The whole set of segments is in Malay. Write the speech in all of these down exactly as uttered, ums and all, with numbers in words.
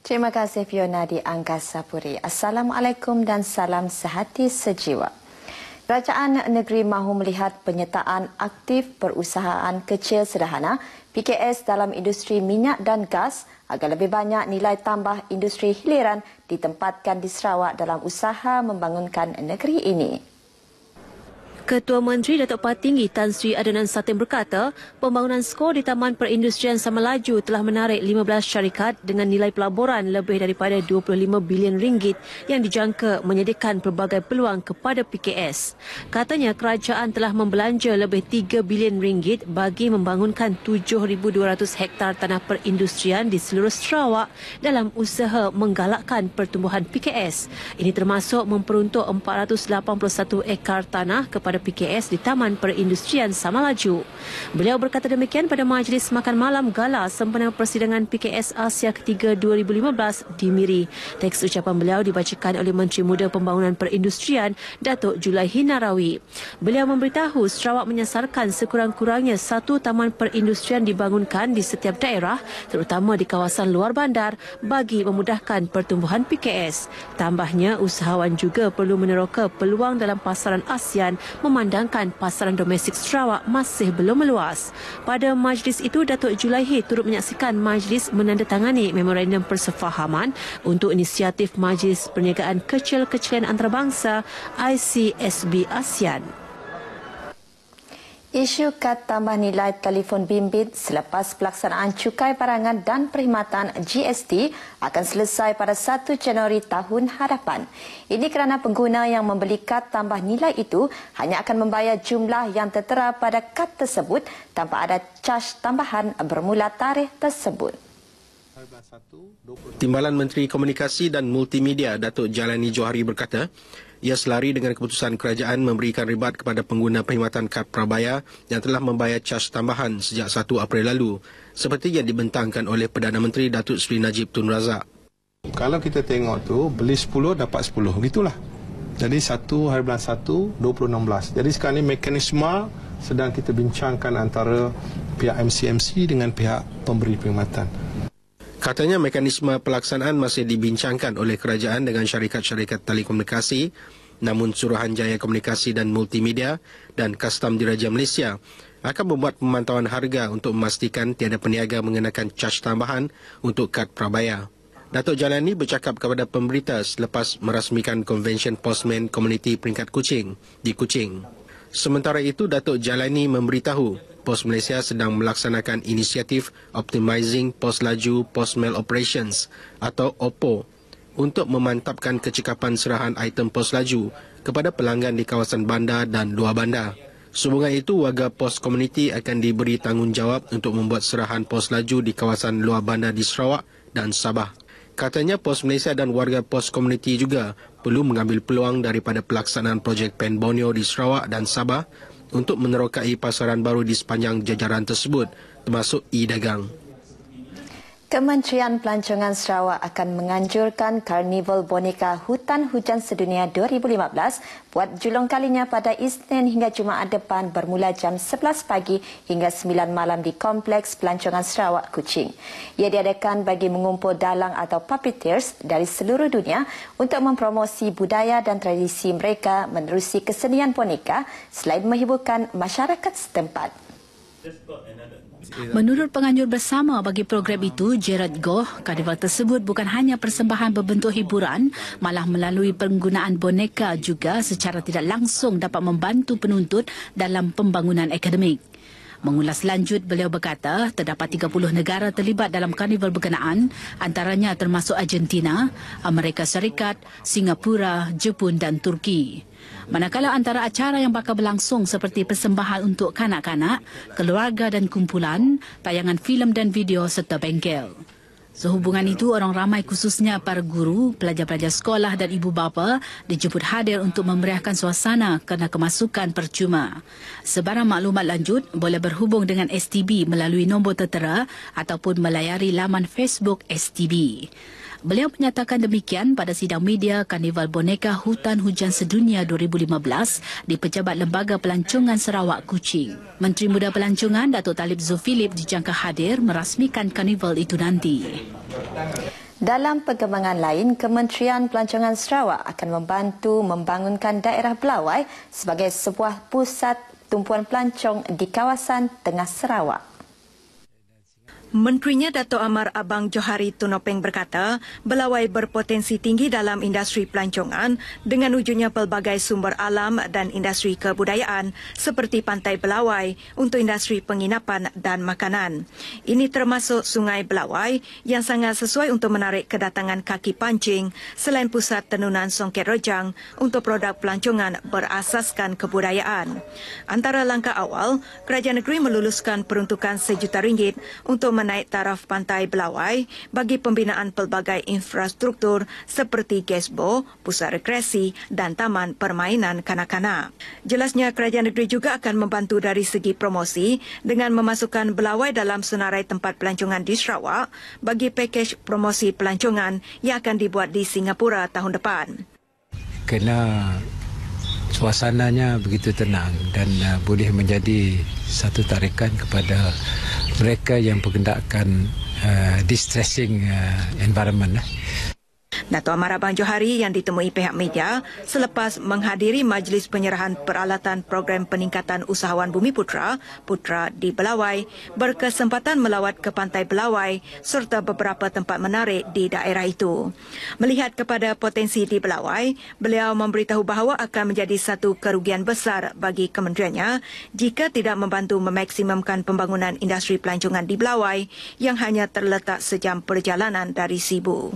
Terima kasih Fiona di Angkasa Puri. Assalamualaikum dan salam sehati sejiwa. Kerajaan negeri mahu melihat penyertaan aktif perusahaan kecil sederhana P K S dalam industri minyak dan gas agar lebih banyak nilai tambah industri hiliran ditempatkan di Sarawak dalam usaha membangunkan negeri ini. Ketua Menteri Datuk Patinggi Tan Sri Adenan Satin berkata, pembangunan skor di Taman Perindustrian Samalaju telah menarik lima belas syarikat dengan nilai pelaburan lebih daripada dua puluh lima bilion ringgit yang dijangka menyediakan pelbagai peluang kepada P K S. Katanya kerajaan telah membelanja lebih tiga bilion ringgit bagi membangunkan tujuh ribu dua ratus hektar tanah perindustrian di seluruh Sarawak dalam usaha menggalakkan pertumbuhan P K S. Ini termasuk memperuntuk empat ratus lapan puluh satu ekar tanah kepada P K S di Taman Perindustrian Samalaju. Beliau berkata demikian pada majlis makan malam gala sempena persidangan P K S Asia ketiga dua ribu lima belas di Miri. Teks ucapan beliau dibacakan oleh Menteri Muda Pembangunan Perindustrian Datuk Julaihi Narawi. Beliau memberitahu Sarawak menyasarkan sekurang-kurangnya satu taman perindustrian dibangunkan di setiap daerah, terutama di kawasan luar bandar bagi memudahkan pertumbuhan P K S. Tambahnya, usahawan juga perlu meneroka peluang dalam pasaran ASEAN memandangkan pasaran domestik Sarawak masih belum meluas. Pada majlis itu, Datuk Julaihi turut menyaksikan majlis menandatangani memorandum persefahaman untuk inisiatif Majlis Perniagaan Kecil-Kecilan Antarabangsa I C S B ASEAN. Isu kad tambah nilai telefon bimbit selepas pelaksanaan cukai barangan dan perkhidmatan G S T akan selesai pada satu Januari tahun hadapan. Ini kerana pengguna yang membeli kad tambah nilai itu hanya akan membayar jumlah yang tertera pada kad tersebut tanpa ada caj tambahan bermula tarikh tersebut. Timbalan Menteri Komunikasi dan Multimedia Datuk Jalani Johari berkata, ia selari dengan keputusan kerajaan memberikan ribat kepada pengguna perkhidmatan kad prabayar yang telah membayar caj tambahan sejak satu April lalu, seperti yang dibentangkan oleh Perdana Menteri Datuk Seri Najib Tun Razak. Kalau kita tengok tu, beli sepuluh dapat sepuluh, gitulah. Jadi satu hari bulan satu, dua ribu enam belas. Jadi sekarang ini mekanisme sedang kita bincangkan antara pihak M C M C dengan pihak pemberi perkhidmatan. Katanya mekanisme pelaksanaan masih dibincangkan oleh kerajaan dengan syarikat-syarikat telekomunikasi, namun Suruhanjaya Komunikasi dan Multimedia dan Kastam Diraja Malaysia akan membuat pemantauan harga untuk memastikan tiada peniaga mengenakan caj tambahan untuk kad prabayar. Datuk Jalani bercakap kepada pemberita selepas merasmikan Convention Postman Community Peringkat Kuching di Kuching. Sementara itu, Datuk Jalani memberitahu Pos Malaysia sedang melaksanakan inisiatif Optimizing Pos Laju Postmail Operations atau O P O untuk memantapkan kecekapan serahan item pos laju kepada pelanggan di kawasan bandar dan luar bandar. Sehubungan itu, warga pos komuniti akan diberi tanggungjawab untuk membuat serahan pos laju di kawasan luar bandar di Sarawak dan Sabah. Katanya Pos Malaysia dan warga pos komuniti juga perlu mengambil peluang daripada pelaksanaan projek Pen Borneo di Sarawak dan Sabah untuk menerokai pasaran baru di sepanjang jajaran tersebut, termasuk e-dagang. Kementerian Pelancongan Sarawak akan menganjurkan Karnival Boneka Hutan Hujan Sedunia dua ribu lima belas buat julung kalinya pada Isnin hingga Jumaat depan bermula jam sebelas pagi hingga sembilan malam di Kompleks Pelancongan Sarawak, Kuching. Ia diadakan bagi mengumpul dalang atau puppeteers dari seluruh dunia untuk mempromosi budaya dan tradisi mereka menerusi kesenian boneka selain menghiburkan masyarakat setempat. Menurut penganjur bersama bagi program itu, Gerard Goh, karnival tersebut bukan hanya persembahan berbentuk hiburan, malah melalui penggunaan boneka juga secara tidak langsung dapat membantu penuntut dalam pembangunan akademik. Mengulas lanjut, beliau berkata terdapat tiga puluh negara terlibat dalam karnival berkenaan, antaranya termasuk Argentina, Amerika Syarikat, Singapura, Jepun dan Turki. Manakala antara acara yang bakal berlangsung seperti persembahan untuk kanak-kanak, keluarga dan kumpulan, tayangan filem dan video serta bengkel. Sehubungan itu, orang ramai khususnya para guru, pelajar-pelajar sekolah dan ibu bapa dijemput hadir untuk memeriahkan suasana kerana kemasukan percuma. Sebarang maklumat lanjut boleh berhubung dengan S T B melalui nombor tertera ataupun melayari laman Facebook S T B. Beliau menyatakan demikian pada sidang media Karnival Boneka Hutan Hujan Sedunia dua ribu lima belas di Pejabat Lembaga Pelancongan Sarawak, Kuching. Menteri Muda Pelancongan Datuk Talib Zulfilip dijangka hadir merasmikan karnival itu nanti. Dalam perkembangan lain, Kementerian Pelancongan Sarawak akan membantu membangunkan daerah Belawai sebagai sebuah pusat tumpuan pelancong di kawasan tengah Sarawak. Menterinya Dato' Amar Abang Johari Tunopeng berkata, Belawai berpotensi tinggi dalam industri pelancongan dengan wujudnya pelbagai sumber alam dan industri kebudayaan seperti Pantai Belawai untuk industri penginapan dan makanan. Ini termasuk Sungai Belawai yang sangat sesuai untuk menarik kedatangan kaki pancing selain pusat tenunan Songket Rejang untuk produk pelancongan berasaskan kebudayaan. Antara langkah awal, Kerajaan Negeri meluluskan peruntukan sejuta ringgit untuk naik taraf Pantai Belawai bagi pembinaan pelbagai infrastruktur seperti gazebo, pusat rekreasi dan taman permainan kanak-kanak. Jelasnya Kerajaan Negeri juga akan membantu dari segi promosi dengan memasukkan Belawai dalam senarai tempat pelancongan di Sarawak bagi pakej promosi pelancongan yang akan dibuat di Singapura tahun depan. Kerana suasananya begitu tenang dan uh, boleh menjadi satu tarikan kepada mereka yang berkendakan uh, distressing uh, environment. Dato' Amar Abang Johari yang ditemui pihak media selepas menghadiri majlis penyerahan peralatan program peningkatan usahawan Bumi Putra, Putra di Belawai, berkesempatan melawat ke Pantai Belawai serta beberapa tempat menarik di daerah itu. Melihat kepada potensi di Belawai, beliau memberitahu bahawa akan menjadi satu kerugian besar bagi kementeriannya jika tidak membantu memaksimumkan pembangunan industri pelancongan di Belawai yang hanya terletak sejam perjalanan dari Sibu.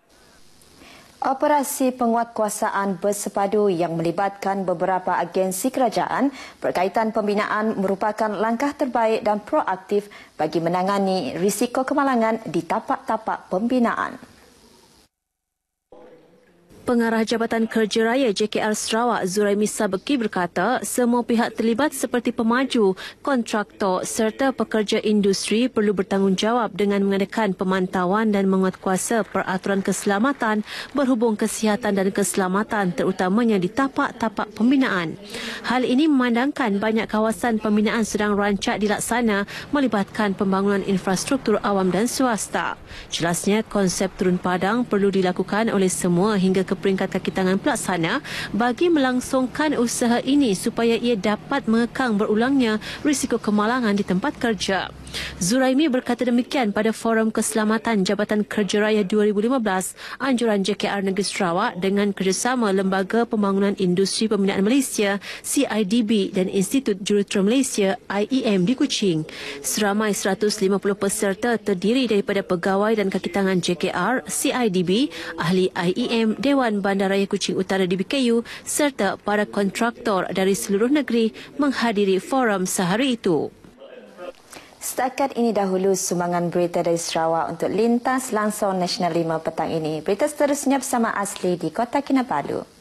Operasi penguatkuasaan bersepadu yang melibatkan beberapa agensi kerajaan berkaitan pembinaan merupakan langkah terbaik dan proaktif bagi menangani risiko kemalangan di tapak-tapak pembinaan. Pengarah Jabatan Kerja Raya J K R Sarawak Zuraimi Sabeki berkata semua pihak terlibat seperti pemaju, kontraktor serta pekerja industri perlu bertanggungjawab dengan mengadakan pemantauan dan menguatkuasa peraturan keselamatan berhubung kesihatan dan keselamatan terutamanya di tapak-tapak pembinaan. Hal ini memandangkan banyak kawasan pembinaan sedang rancak dilaksana melibatkan pembangunan infrastruktur awam dan swasta. Jelasnya konsep turun padang perlu dilakukan oleh semua hingga ke peringkat kaki tangan pelaksana bagi melangsungkan usaha ini supaya ia dapat mengekang berulangnya risiko kemalangan di tempat kerja. Zuraimi berkata demikian pada Forum Keselamatan Jabatan Kerja Raya dua ribu lima belas anjuran J K R Negeri Sarawak dengan kerjasama Lembaga Pembangunan Industri Pembinaan Malaysia C I D B dan Institut Jurutera Malaysia I E M di Kuching. Seramai seratus lima puluh peserta terdiri daripada pegawai dan kaki tangan J K R, C I D B, ahli I E M, Dewan Bandaraya Kuching Utara D B K U serta para kontraktor dari seluruh negeri menghadiri forum sehari itu. Setakat ini dahulu sumbangan berita dari Sarawak untuk Lintas Langsung Nasional lima petang ini. Berita seterusnya bersama Asli di Kota Kinabalu.